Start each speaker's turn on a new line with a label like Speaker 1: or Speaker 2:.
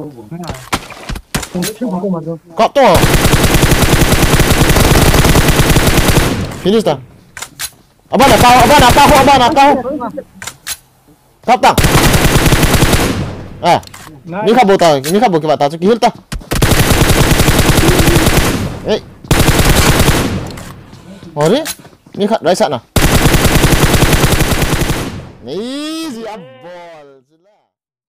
Speaker 1: Cop tu. Finish dah. Abang nak tahu. Cop tang. Ni kabur tau. Ni kabur ke batas. Kihil tau. Oh ni kat right side nah. Easy abbo.